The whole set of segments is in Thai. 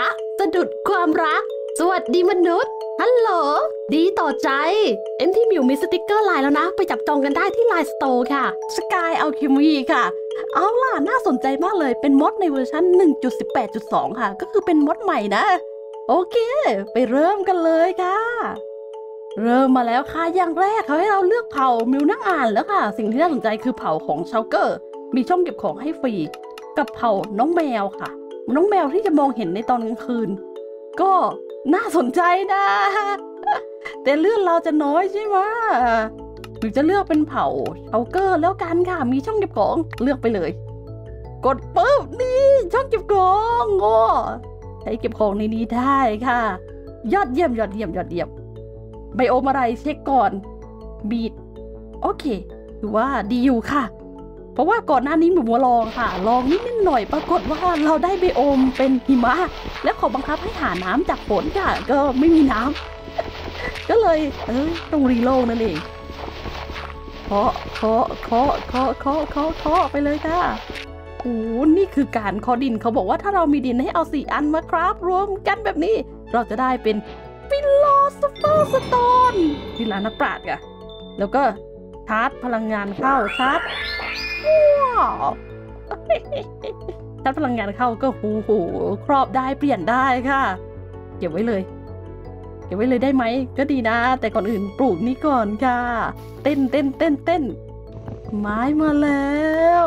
รักสะดุดความรักสวัสดีมนุษย์ฮัลโหลดีต่อใจที่มิวมีสติกเกอร์ไลน์แล้วนะไปจับจองกันได้ที่ไลน์สโตร์ค่ะสกายอัลเคมีค่ะเอาล่ะน่าสนใจมากเลยเป็นมดในเวอร์ชัน 1.18.2 ค่ะก็คือเป็นมดใหม่นะโอเคไปเริ่มกันเลยค่ะเริ่มมาแล้วค่ะอย่างแรกเขาให้เราเลือกเผ่ามิวนั่งอ่านแล้วค่ะสิ่งที่น่าสนใจคือเผ่าของชาวเกอร์มีช่องเก็บของให้ฟรีกับเผ่าน้องแมวค่ะน้องแมวที่จะมองเห็นในตอนกลางคืนก็น่าสนใจนะแต่เลือดเราจะน้อยใช่ไหมหรือจะเลือกเป็นเผ่าชาวเกอร์แล้วกันค่ะมีช่องเก็บของเลือกไปเลยกดปุ๊บนี่ช่องเก็บของโอ้ใช้เก็บของในนี้ได้ค่ะยอดเยี่ยมยอดเยี่ยมยอดเยี่ยมไบโอมอะไรเช็คก่อนบีดโอเคถือว่าดีอยู่ค่ะเพราะว่าก่อนหน้านี้หมูลองค่ะลองนิดหน่อยปรากฏว่าเราได้ไบโอมเป็นหิมะและขอบังคับให้หาน้ำจากฝนค่ะก็ไม่มีน้ำก็เลยต้องรีโหลดนั่นเองเคาะไปเลยค่ะโอ้นี่คือการเคาะดินเขาบอกว่าถ้าเรามีดินให้เอา4 อันมาครับรวมกันแบบนี้เราจะได้เป็นฟิโลโซเฟอร์สโตนที่ร้านนักปราชญ์ค่ะแล้วก็ชาร์จพลังงานเข้าชาร์จว้าวชาร์จพลังงานเข้าก็โหครอบได้เปลี่ยนได้ค่ะเก็บไว้เลยได้ไหมก็ดีนะแต่ก่อนอื่นปลูกนี่ก่อนค่ะเต้นไม้มาแล้ว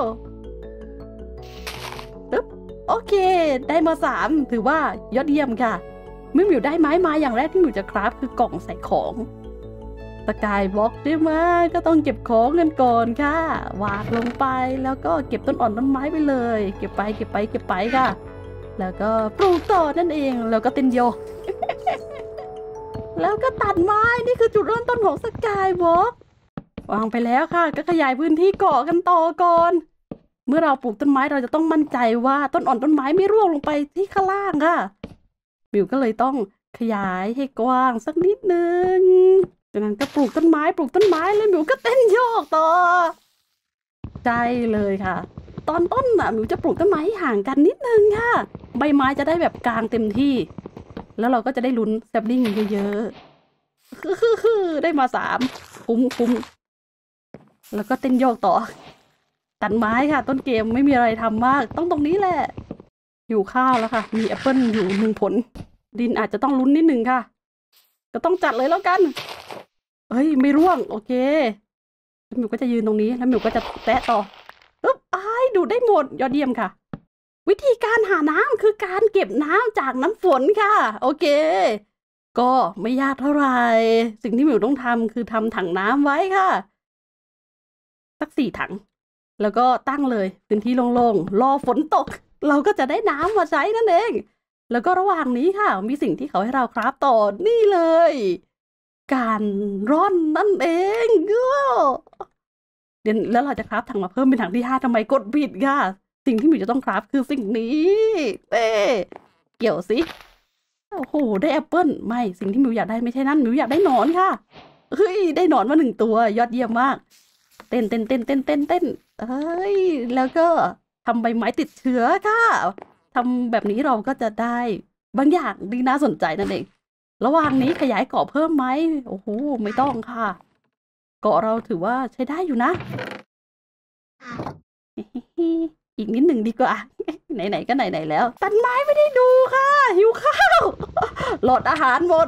ปึ๊บโอเคได้มา3ถือว่ายอดเยี่ยมค่ะมิวได้ไม้มาอย่างแรกที่มิวจะคราฟคือกล่องใส่ของสกายบล็อกใช่ไหมก็ต้องเก็บของกันก่อนค่ะวาดลงไปแล้วก็เก็บต้นอ่อนต้นไม้ไปเลยเก็บไปค่ะแล้วก็ปลูกต่อนั่นเองแล้วก็เต้นโยแล้วก็ตัดไม้นี่คือจุดเริ่มต้นของสกายวอล์กวางไปแล้วค่ะก็ขยายพื้นที่เกาะกันต่อก่อนเมื่อเราปลูกต้นไม้เราจะต้องมั่นใจว่าต้นอ่อนต้นไม้ไม่ร่วงลงไปที่ข้างล่างค่ะมิวก็เลยต้องขยายให้กว้างสักนิดนึงจากนั้นก็ปลูกต้นไม้แล้วมิวก็เต้นโยกต่อใจเลยค่ะตอนต้นมิวจะปลูกต้นไม้ห่างกันนิดนึงค่ะใบไม้จะได้แบบกลางเต็มที่แล้วเราก็จะได้ลุ้นแซปลิ่งเยอะๆได้มา3คุ้มแล้วก็เต้นโยกต่อตัดไม้ค่ะต้นเกมไม่มีอะไรทำมากต้องตรงนี้แหละอยู่ข้าวแล้วค่ะมีแอปเปิลอยู่1 ผลดินอาจจะต้องลุ้นนิดนึงค่ะก็ต้องจัดเลยแล้วกันไม่ร่วงโอเคแล้วมิวก็จะยืนตรงนี้แล้วมิวก็จะแตะต่อดูได้หมดยอดเยี่ยมค่ะวิธีการหาน้ำคือการเก็บน้ำจากน้ำฝนค่ะโอเคก็ไม่ยากเท่าไหร่สิ่งที่มิวต้องทำคือทำถังน้ำไว้ค่ะสัก4 ถังแล้วก็ตั้งเลยพื้นที่โล่งๆรอฝนตกเราก็จะได้น้ำมาใช้นั่นเองแล้วก็ระหว่างนี้ค่ะมีสิ่งที่เขาให้เราคราฟต่อนี่เลยการร่อนนั่นเองเดี๋ยวแล้วเราจะคราฟถังมาเพิ่มเป็นถังที่5ทำไมกดผิดค่ะสิ่งที่มิวจะต้องคราฟคือสิ่งนี้เกี่ยวสิโอ้โหได้แอปเปิลไม่สิ่งที่มิวอยากได้ไม่ใช่นั่นมิวอยากได้หนอนค่ะได้หนอนมา1 ตัวยอดเยี่ยมมากเต้นแล้วก็ทำใบไม้ติดเชื้อค่ะทำแบบนี้เราก็จะได้บางอย่างที่น่าสนใจนั่นเองระหว่างนี้ขยายเกาะเพิ่มไหมโอ้โหไม่ต้องค่ะเกาะเราถือว่าใช้ได้อยู่นะอีกนิดหนึ่งดีกว่าไหนก็ไหนแล้วตัดไม้ไม่ได้ดูค่ะหิวข้าวหลอดอาหารหมด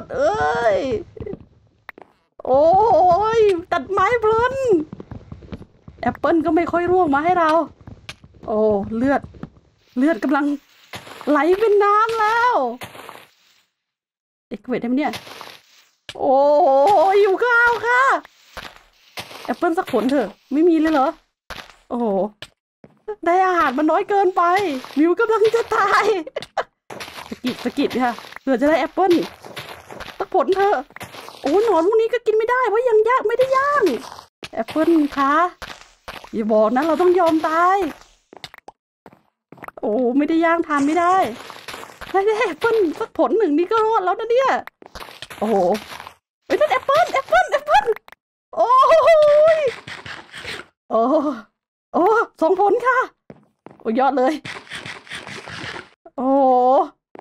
โอ้ยตัดไม้เพลินแอปเปิลก็ไม่ค่อยร่วงมาให้เราโอ้เลือดกำลังไหลเป็นน้ำแล้วเวทได้ไหมเนี่ยโอ้ยหิวข้าวค่ะแอปเปิลสักผลเถอะไม่มีเลยเหรอโอ้โหได้อาหารมันน้อยเกินไปมิวกำลังจะตายสะกิดค่ะเผื่อจะได้แอปเปิลสักผลเถอะโอ้หนอนพวกนี้ก็กินไม่ได้เพราะยังยากไม่ได้ย่างแอปเปิลค่ะอย่าบอกนะเราต้องยอมตายโอ้ไม่ได้ย่างทานไม่ได้แอปเปิลสักผล1นี่ก็รอดแล้วนะเนี่ยโอ้โหนั่นแอปเปิลโอ้ยโอ้2 ผลค่ะโอ้ยอดเลยโอ้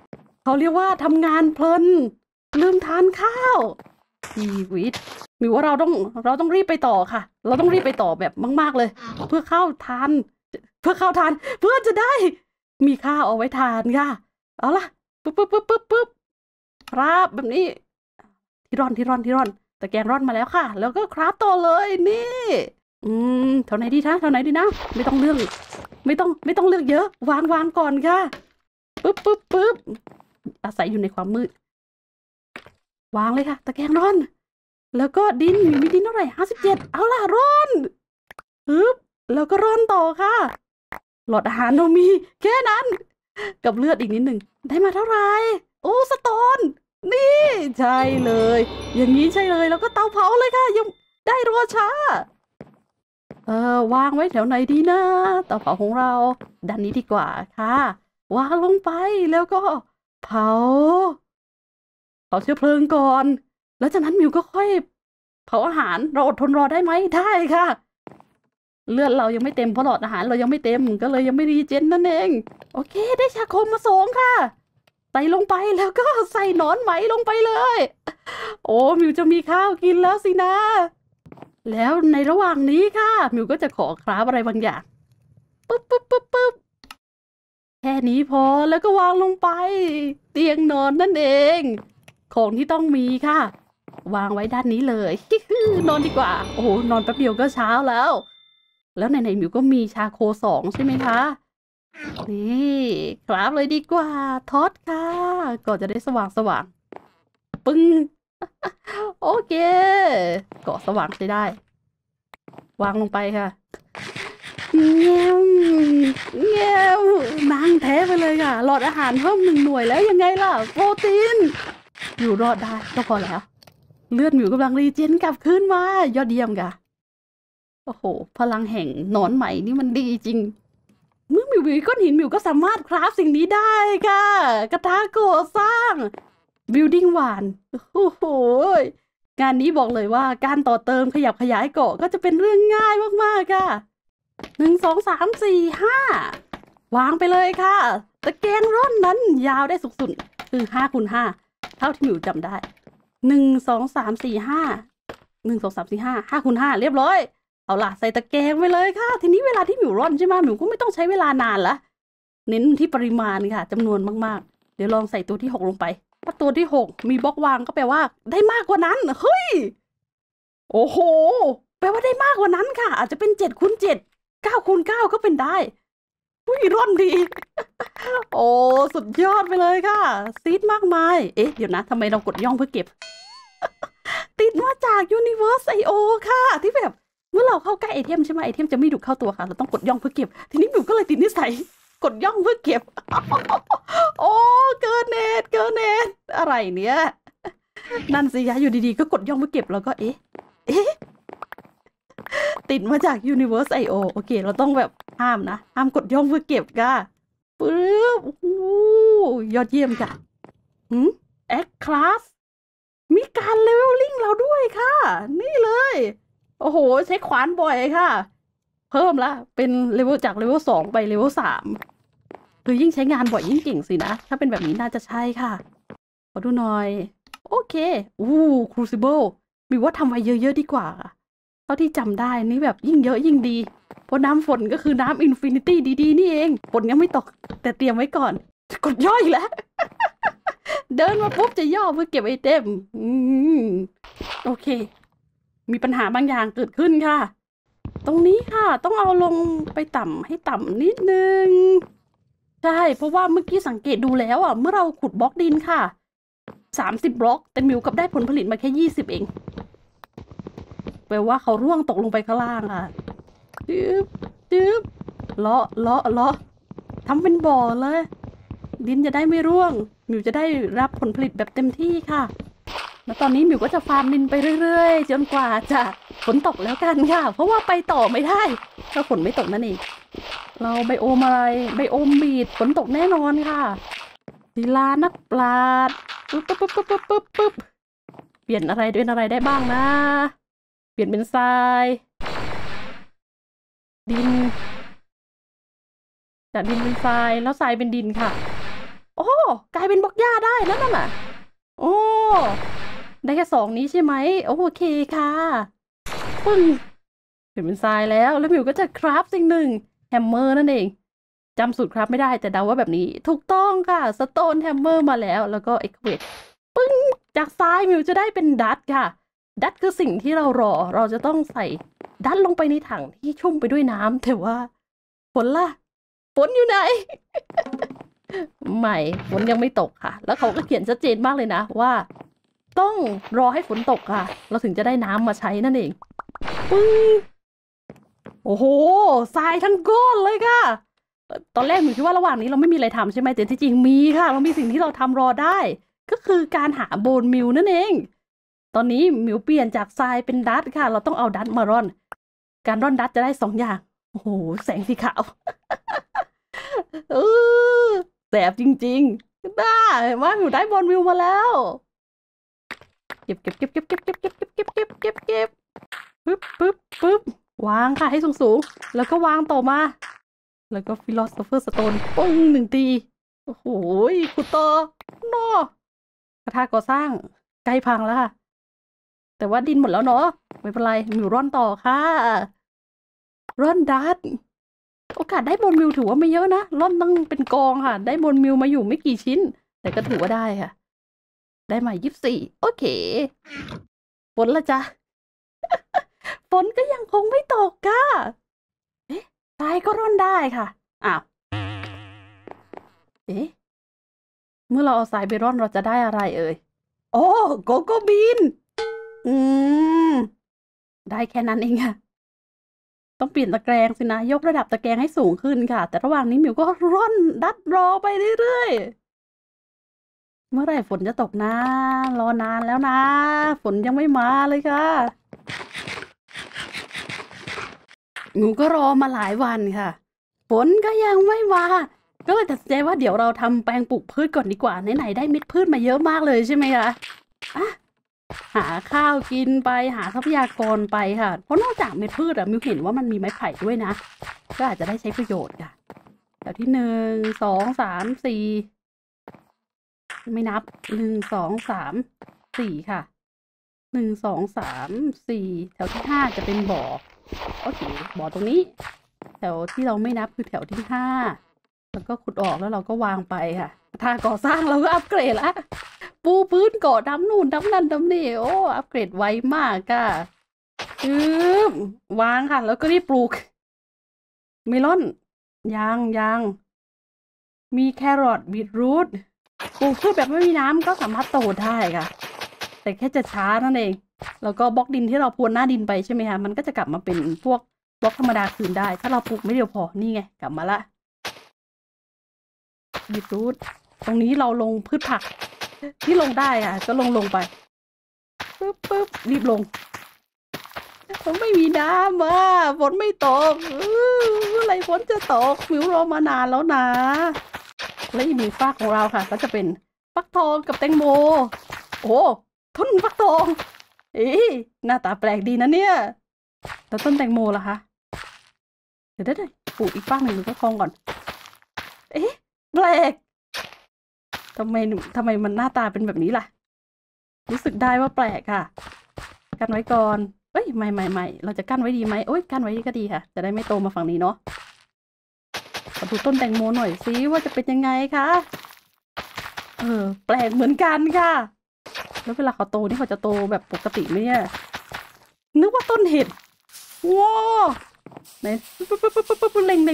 เขาเรียกว่าทำงานเพลินลืมทานข้าวชีวิตมิวว่าเราต้องรีบไปต่อค่ะเราต้องรีบไปต่อแบบมากๆเลยเพื่อเข้าทานเพื่อจะได้มีข้าวเอาไว้ทานค่ะเอาล่ะปึ๊บครับแบบนี้ที่ร่อนตะแกรงร่อนมาแล้วค่ะแล้วก็คราฟต่อเลยนี่เท่าไหนดีนะไม่ต้องเลือกเยอะวางก่อนค่ะปึ๊บอาศัยอยู่ในความมืดวางเลยค่ะตะแกรงร่อนแล้วก็ดินมีดินเท่าไหร่57เอาล่ะร่อนแล้วก็ร่อนต่อค่ะหลอดอาหารเรามีแค่นั้นกับเลือดอีกนิดหนึ่งได้มาเท่าไหร่โอ้สโตนนี่ใช่เลยอย่างนี้ใช่เลยแล้วก็เตาเผาเลยค่ะยังได้รัวช้าวางไว้แถวไหนดีนะเตาเผาของเราด้านนี้ดีกว่าค่ะวางลงไปแล้วก็เผาเชื้อเพลิงก่อนแล้วจากนั้นมิวก็ค่อยเผาอาหารเราอดทนรอได้ไหมได้ค่ะเลือดเรายังไม่เต็มเพราะหลอดอาหารเรายังไม่เต็มก็เลยยังไม่รีเจนนั่นเองโอเคได้ชาโคมมา2ค่ะใส่ลงไปแล้วก็ใส่หนอนไหมลงไปเลยโอ้มิวจะมีข้าวกินแล้วสินะแล้วในระหว่างนี้ค่ะมิวก็จะขอคราฟอะไรบางอย่างปึ๊บแค่นี้พอแล้วก็วางลงไปเตียงนอนนั่นเองของที่ต้องมีค่ะวางไว้ด้านนี้เลยนอนดีกว่าโอ้โหนอนแป๊บเดียวก็เช้าแล้วไหนมิวก็มีชาโค2ใช่ไหมคะนี่คราฟเลยดีกว่าทอดค่ะก็จะได้สว่างปึ้งโอเคเกาะสว่างใช้ได้วางลงไปค่ะเงี้ยวนั่งแท้ไปเลยค่ะหลอดอาหารเพิ่ม1 หน่วยแล้วยังไงล่ะโปรตีนอยู่รอดได้ก็พอแล้วเลือดมิวกำลังรีเจนกลับขึ้นมายอดเยี่ยมค่ะโอ้โหพลังแห่งหนอนไหมนี่มันดีจริงเมื่อมิวมีก้อนหินมิวก็สามารถคราฟสิ่งนี้ได้ค่ะกระทะก่อสร้าง building หวานโอ้โหงานนี้บอกเลยว่าการต่อเติมขยับขยายเกาะก็จะเป็นเรื่องง่ายมากๆค่ะ1 2 3 4 5วางไปเลยค่ะตะแกรงร่อนนั้นยาวได้สุดๆคือ5 คูณ 5เท่าที่มิวจำได้1 2 3 4 5 5 คูณ 5เรียบร้อยเอาล่ะใส่ตะแกรงไปเลยค่ะทีนี้เวลาที่มิวร่อนใช่ไหมมิวก็ไม่ต้องใช้เวลานานละเน้นที่ปริมาณค่ะจำนวนมากๆเดี๋ยวลองใส่ตัวที่6ลงไปถ้าตัวที่6มีบล็อกวางก็แปลว่าได้มากกว่านั้นเฮ้ยโอ้โหแปลว่าได้มากกว่านั้นค่ะอาจจะเป็น7 คูณ 7 9 คูณ 9ก็เป็นได้อุ้ยร่อนดีโอ้สุดยอดไปเลยค่ะซีดมากมายเอ๊ะเดี๋ยวนะทำไมเรากดย่องเพื่อเก็บติดมาจาก Universe.io ค่ะที่แบบเมื่อเราเข้าใกล้ไอเทมใช่ไหมไอเทมจะไม่ดุเข้าตัวค่ะเราต้องกดย่องเพื่อเก็บทีนี้มิวก็เลยติดนิสัยกดย่องเพื่อเก็บโอ้เกินเนตอะไรเนี่ยนั่นสิยะอยู่ดีๆก็กดย่องเพื่อเก็บแล้วก็เอ๊ะติดมาจาก Universe.io โอเคเราต้องแบบห้ามกดย่องเพื่อเก็บค่ะปึ๊บโอ้ยอดเยี่ยมค่ะX Class มีการเลเวลลิ่งเราด้วยค่ะนี่เลยโอ้โหใช้ขวานบ่อยค่ะเพิ่มละเป็นเลเวลจากเลเวล2ไปเลเวล3คือยิ่งใช้งานบ่อยยิ่งเก่งสินะถ้าเป็นแบบนี้น่าจะใช่ค่ะขอดูหน่อยโอเคCrucible มีว่าทำไว้เยอะๆดีกว่าเท่าที่จำได้นี่แบบยิ่งเยอะยิ่งดีเพราะน้ำฝนก็คือน้ำอินฟินิตี้ดีๆนี่เองฝนยังไม่ตกแต่เตรียมไว้ก่อนกดย่อยแล้ว เดินมาปุ๊บจะย่อเพื่อเก็บไอเทมโอเคมีปัญหาบางอย่างเกิดขึ้นค่ะตรงนี้ค่ะต้องเอาลงไปต่ำให้ต่ำนิดนึงใช่เพราะว่าเมื่อกี้สังเกตดูแล้วเมื่อเราขุดบล็อกดินค่ะ30 บล็อกแต่มิวกับได้ผลผลิตมาแค่20เองแปลว่าเขาร่วงตกลงไปข้างล่างค่ะจึ๊บเลาะทำเป็นบ่อเลยดินจะได้ไม่ร่วงมิวจะได้รับผลผลิตแบบเต็มที่ค่ะแล้วตอนนี้มิวก็จะฟาร์มดินไปเรื่อยๆจนกว่าจะฝนตกแล้วกันค่ะเพราะว่าไปต่อไม่ได้ถ้าฝนไม่ตกนั่นเองเราไบโอมอะไรไบโอมบีดฝนตกแน่นอนค่ะศิลานักปราชญ์ปึ๊บเปลี่ยนอะไรด้วยอะไรได้บ้างนะเปลี่ยนเป็นทรายดินจากดินเป็นทรายแล้วทรายเป็นดินค่ะโอ้กลายเป็นบล็อกหญ้านั่นน่ะโอ้ได้แค่2นี้ใช่ไหมโอเคค่ะปึ้งเป็นทรายแล้วหมิวก็จะคราฟสิ่งหนึ่งแฮมเมอร์นั่นเองจำสูตรครับไม่ได้แต่เดาว่าแบบนี้ถูกต้องค่ะสโตนแฮมเมอร์มาแล้วก็เอ็กเวทปึ้งจากทรายมิวจะได้เป็นดัตค่ะดัตคือสิ่งที่เราจะต้องใส่ดัตลงไปในถังที่ชุ่มไปด้วยน้ำแต่ว่าฝนล่ะฝนอยู่ไหน ไม่ฝนยังไม่ตกค่ะแล้วเขาก็เขียนชัดเจนมากเลยนะว่าต้องรอให้ฝนตกค่ะเราถึงจะได้น้ำมาใช้นั่นเองปึ้งโอ้โหทรายทั้งก้อนเลยค่ะตอนแรกหนูคิดว่าระหว่างนี้เราไม่มีอะไรทำใช่ไหมแต่ที่จริงมีค่ะเรามีสิ่งที่เราทำรอได้ก็คือการหาโบนมิลนั่นเองตอนนี้มิวเปลี่ยนจากทรายเป็นดัตค่ะเราต้องเอาดัตมาร่อนการร่อนดัตจะได้2 อย่างโอ้โหแสงสีขาวแสบจริงๆได้ว่ามิวได้โบนมิลมาแล้วเก็บปึ๊บวางค่ะให้สูงแล้วก็วางต่อมาแล้วก็ฟิโลโซเฟอร์สโตนปึ้ง1 ทีโอ้โหขุดต่อนอกระทะก่อสร้างใกล้พังแล้วค่ะแต่ว่าดินหมดแล้วเนาะไม่เป็นไรมิวร่อนต่อค่ะร่อนดัตโอกาสได้บนมิวถือว่าไม่เยอะนะร่อนต้องเป็นกองค่ะได้บนมิวมาอยู่ไม่กี่ชิ้นแต่ก็ถือว่าได้ค่ะได้มา24โอเคฝนละจ้ะ ฝนก็ยังคงไม่ตกค่ะเอ๊ะทรายก็ร่อนได้ค่ะอ้าวเอ๊ะเมื่อเราเอาทรายไปร่อนเราจะได้อะไรเอ่ยโอ้โกโก้บีนได้แค่นั้นเองค่ะต้องเปลี่ยนตะแกรงสินะยกระดับตะแกรงให้สูงขึ้นค่ะแต่ระหว่างนี้มิวก็ร่อนดัดรอไปเรื่อยๆเมื่อไหร่ฝนจะตกนะรอนานแล้วนะฝนยังไม่มาเลยค่ะหนูก็รอมาหลายวันค่ะฝนก็ยังไม่มาก็เลยตัดสินใจว่าเดี๋ยวเราทำแปลงปลูกพืชก่อนดีกว่าไหนๆได้เม็ดพืชมาเยอะมากเลยใช่ไหมคะหาข้าวกินไปหาทรัพยากรไปค่ะเพราะนอกจากเม็ดพืชอะมิวเห็นว่ามันมีไม้ไผ่ด้วยนะก็อาจจะได้ใช้ประโยชน์ค่ะแถวที่1 2 3 4ไม่นับ1 2 3 4ค่ะ1 2 3 4แถวที่5จะเป็นบ่อโอเคบ่อตรงนี้แถวที่เราไม่นับคือแถวที่5แล้วก็ขุดออกแล้วเราก็วางไปค่ะถ้าก่อสร้างเราก็อัปเกรดละปูพื้นก่อดำนู่นดำนั่นดำนี่โอ้อัปเกรดไวมากค่ะวางค่ะแล้วก็รีบปลูกเมลอนยังมีแครอทบีทรูทปลูกพืชแบบไม่มีน้ำก็สามารถโตได้ค่ะแต่แค่จะช้านั่นเองแล้วก็บล็อกดินที่เราพรวนหน้าดินไปใช่ไหมคะมันก็จะกลับมาเป็นพวกบล็อกธรรมดาคืนได้ถ้าเราปลูกไม่เดียวพอนี่ไงกลับมาละบีทรูทตรงนี้เราลงพืชผักที่ลงได้ค่ะก็ลงไปปึ๊บรีบลงไม่มีน้ำฝนไม่ตกเมื่อไรฝนจะตกมิวรอมานานแล้วนะและอีก1 ฝากของเราค่ะก็จะเป็นฟักทองกับแตงโมโอ้ต้นฟักทองหน้าตาแปลกดีนะเนี่ยแล้วต้นแตงโมล่ะคะเดี๋ยวปลูกอีกฝากหนึ่งฟักทองก่อนแปลกทำไมมันหน้าตาเป็นแบบนี้ล่ะรู้สึกได้ว่าแปลกค่ะกันไว้ก่อนไม่เราจะกั้นไว้ดีไหมกั้นไว้ก็ดีค่ะจะได้ไม่โตมาฝั่งนี้เนาะขอดูต้นแตงโมหน่อยซิว่าจะเป็นยังไงคะแปลกเหมือนกันค่ะแล้วเวลาเขาโตนี่เขาจะโตแบบปกติไหมเนี่ยนึกว่าต้นเห็ดว้าวไหนปุ๊บเล็ง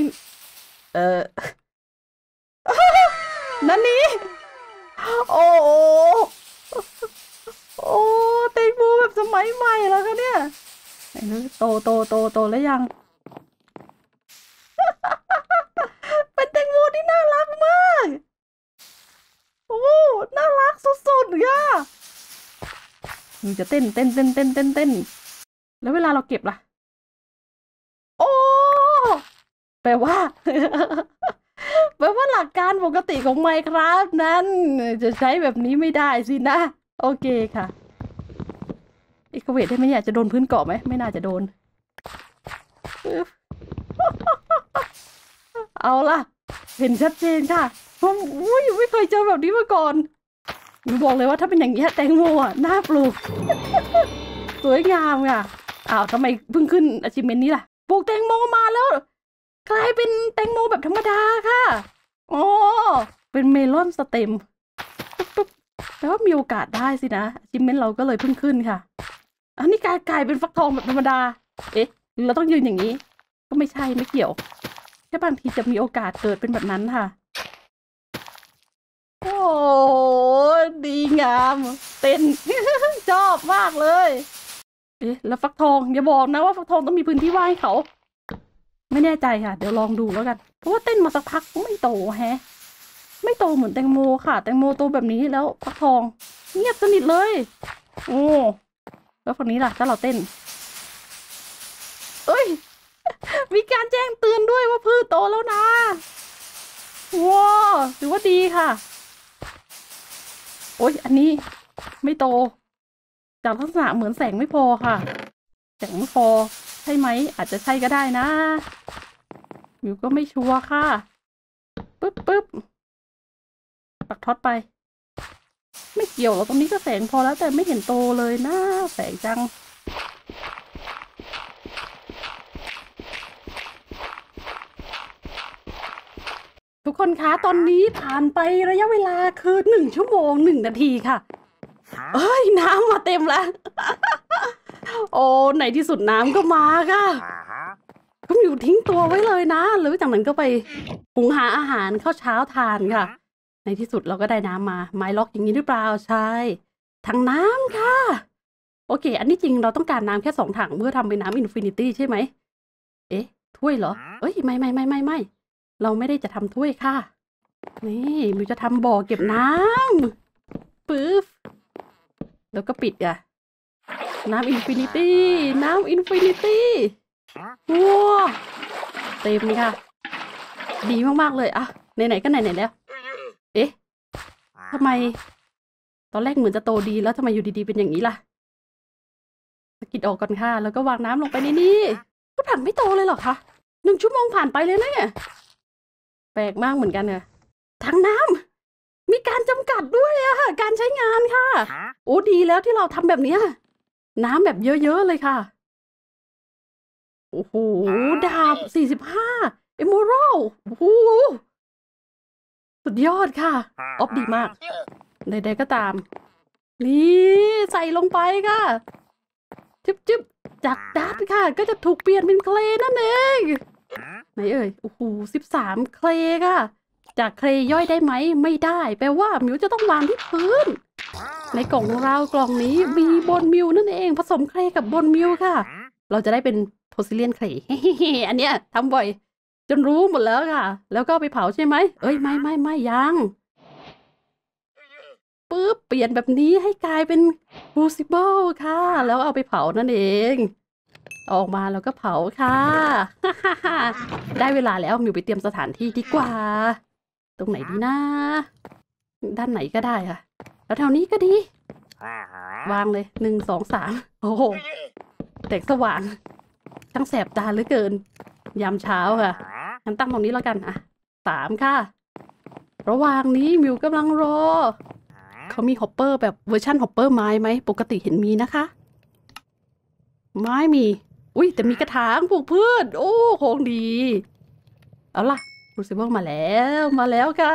นั่นนี่โอ้แตงโมแบบสมัยใหม่แล้วคะเนี่ยไหนดูโตแล้วยัง เป็นแตงโมที่น่ารักมากน่ารักสุดๆค่ะมันจะเต้นแล้วเวลาเราเก็บล่ะแปลว่า หลักการปกติของ Minecraft นั้นจะใช้แบบนี้ไม่ได้สินะโอเคค่ะอีกเวทได้ไหมเนี่ยจะโดนพื้นเกาะไหมไม่น่าจะโดนเอาล่ะเห็นชัดเจนค่ะผมไม่เคยเจอแบบนี้มาก่อนหนูบอกเลยว่าถ้าเป็นอย่างเงี้ยแตงโมอ่ะน่าปลูก สวยงามค่ะอ้าวทำไมเพิ่งขึ้น achievement นี้ล่ะปลูกแตงโมมาแล้วกลายเป็นแตงโมแบบธรรมดาค่ะอ๋อเป็นเมลอนสเต็มปุ๊บแปลว่ามีโอกาสได้สินะ achievement เราก็เลยเพิ่งขึ้นค่ะอันนี้กลายเป็นฟักทองแบบธรรมดาเอ๊ะหรือเราต้องยืนอย่างนี้ก็ไม่ใช่ไม่เกี่ยวแค่บางทีจะมีโอกาสเกิดเป็นแบบนั้นค่ะโอ้ดีงามเต้น ชอบมากเลยเอ๊ะแล้วฟักทองอย่าบอกนะว่าฟักทองต้องมีพื้นที่ว่างให้เขาไม่แน่ใจค่ะเดี๋ยวลองดูแล้วกันเพราะว่าเต้นมาสักพักไม่โตแฮะไม่โตเหมือนแตงโมค่ะแตงโมโตแบบนี้แล้วฟักทองเงียบสนิทเลยโอ้แล้วฝั่งนี้ล่ะถ้าเราเต้นเอ้ย มีการแจ้งเตือนด้วยว่าพืชโตแล้วนะว้าวถือว่าดีค่ะโอ๊ยอันนี้ไม่โตจากลักษณะเหมือนแสงไม่พอค่ะแสงไม่พอใช่ไหมอาจจะใช่ก็ได้นะมิวก็ไม่ชัวร์ค่ะปึ๊บปักท็อตไปไม่เกี่ยวหรอกตรงนี้ก็แสงพอแล้วแต่ไม่เห็นโตเลยนะแสงจังทุกคนคะตอนนี้ผ่านไประยะเวลาคือ1 ชั่วโมง 1 นาทีค่ะเอ้ยน้ำมาเต็มแล้ว โอ้ในที่สุดน้ำก็มาค่ะก็อยู่ทิ้งตัวไว้เลยนะหรือจากนั้นก็ไปหุงหาอาหารข้าวเช้าทานค่ะในที่สุดเราก็ได้น้ำมาไม้ล็อกอย่างนี้หรือเปล่าใช่ถังน้ำค่ะโอเคอันนี้จริงเราต้องการน้ำแค่2 ถังเพื่อทำเป็นน้ำอินฟินิตี้ใช่ไหมเอ๊ะถ้วยเหรอเอ้ยไม่เราไม่ได้จะทำถ้วยค่ะนี่มิวจะทำบ่อเก็บน้ำปึ๊บแล้วก็ปิดอ่ะน้ำอินฟินิตี้ว้าวเต็มค่ะดีมากๆเลยอะไหนๆก็ไหนๆแล้วเอ๊ะทำไมตอนแรกเหมือนจะโตดีแล้วทำไมอยู่ดีๆเป็นอย่างนี้ล่ะสกิดออกก่อนค่ะแล้วก็วางน้ำลงไปในนี้ก็ถังไม่โตเลยเหรอคะ1 ชั่วโมงผ่านไปเลยนะเนี่ยแปลกมากเหมือนกันเนี่ยถังน้ำมีการจำกัดด้วยอะค่ะการใช้งานค่ะโอ้ดีแล้วที่เราทำแบบนี้น้ำแบบเยอะๆเลยค่ะโอ้โหดาบ45 Emerald โอ้โหสุดยอดค่ะออฟดีมากใดๆก็ตามนี่ใส่ลงไปค่ะจึ๊บจากดัตค่ะก็จะถูกเปลี่ยนเป็นเคลนั่นเองไหนเอ่ยโอ้โห13 เคลค่ะจากเคลย่อยได้ไหมไม่ได้แปลว่ามิวจะต้องวางที่พื้นในกล่องเรากล่องนี้มีบนมิวนั่นเองผสมเคลกับบนมิวค่ะเราจะได้เป็นโพซิเลียนเคลอันเนี้ยทำบ่อยจนรู้หมดแล้วค่ะแล้วก็ไปเผาใช่ไหมเอ้ยไม่ยังปึ๊บเปลี่ยนแบบนี้ให้กลายเป็นครูซิเบิลค่ะแล้วเอาไปเผานั่นเองออกมาแล้วก็เผาค่ะ ได้เวลาแล้วมิวไปเตรียมสถานที่ดีกว่าตรงไหนดีนะด้านไหนก็ได้ค่ะแล้วแถวนี้ก็ดีวางเลย1 2 3โอ้โหแสงสว่างช่างแสบตาเหลือเกินยามเช้าค่ะงั้นตั้งตรงนี้แล้วกันอ่ะ3ค่ะระหว่างนี้มิวกำลังรอเขามีฮอปเปอร์แบบเวอร์ชั่นฮอปเปอร์ไม้ไหมปกติเห็นมีนะคะไม้มีอุ้ยแต่มีกระถางปลูกพืชโอ้ของดีเอาล่ะครูซิเบิลมาแล้วค่ะ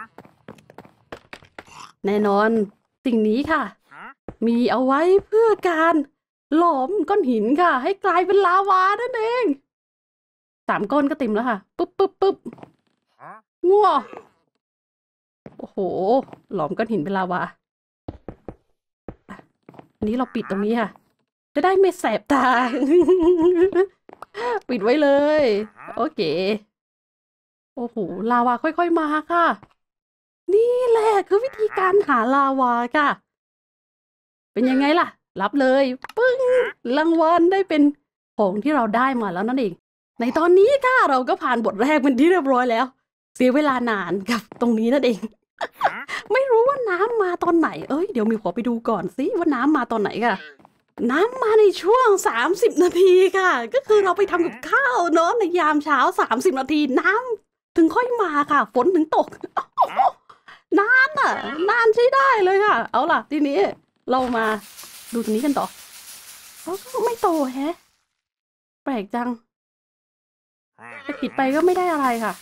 แน่นอนสิ่งนี้ค่ะมีเอาไว้เพื่อการหลอมก้อนหินค่ะให้กลายเป็นลาวานั่นเอง3 ก้อนก็เต็มแล้วค่ะปึ๊บงัวโอ้โหหลอมก้อนหินเป็นลาวาอันนี้เราปิดตรงนี้ค่ะจะได้ไม่แสบตา ปิดไว้เลยโอเคโอ้โหลาวาค่อยๆมาค่ะนี่แหละคือวิธีการหาลาวาค่ะเป็นยังไงล่ะรับเลยปึ้งรางวัลได้เป็นของที่เราได้มาแล้วนั่นเองในตอนนี้ค่ะเราก็ผ่านบทแรกเป็นที่เรียบร้อยแล้วเสียเวลานานกับตรงนี้นั่นเอง ไม่รู้ว่าน้ำมาตอนไหนเอ้ยเดี๋ยวมิวขอไปดูก่อนสิว่าน้ำมาตอนไหนค่ะน้ำมาในช่วง30 นาทีค่ะก็คือเราไปทำกับข้าวเนาะในยามเช้า30 นาทีน้ำถึงค่อยมาค่ะฝนถึงตกนานอ่ะนานใช้ได้เลยค่ะ เอาล่ะทีนี้เรามาดูตรงนี้กันต่อเขาก็ไม่โตแฮะ แปลกจังแต่ปิดไปก็ไม่ได้อะไรค่ะ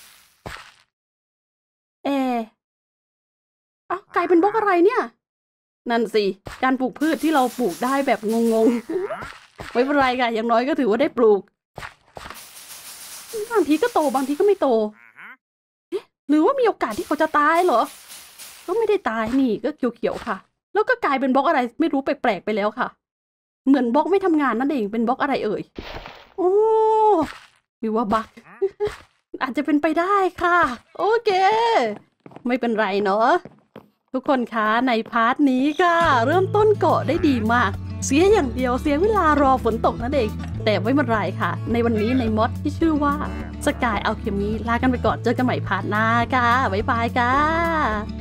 เอะเอ้ากลายเป็นบล็อกอะไรเนี่ย นั่นสิ การปลูกพืชที่เราปลูกได้แบบงงๆ ไม่เป็นไรค่ะ อย่างน้อยก็ถือว่าได้ปลูก บางทีก็โต บางทีก็ไม่โต เอ๊ะ หรือว่ามีโอกาสที่เขาจะตายเหรอ ก็ไม่ได้ตายนี่ก็เขียวๆค่ะ แล้วก็กลายเป็นบล็อกอะไรไม่รู้แปลกๆไปแล้วค่ะ เหมือนบล็อกไม่ทำงานนั่นเอง เป็นบล็อกอะไรเอ่ย โอ้หรือว่าบั๊ก อาจจะเป็นไปได้ค่ะ โอเค ไม่เป็นไรเนาะทุกคนคะในพาร์ทนี้ค่ะ เริ่มต้นเกาะได้ดีมาก เสียอย่างเดียวเสียเวลารอฝนตกนั่นเอง แต่ไม่เป็นไรค่ะ ในวันนี้ในมอดที่ชื่อว่า Sky Alchemy ลากันไปก่อนเจอกันใหม่พาร์ทหน้าค่ะ บ๊ายบายค่ะ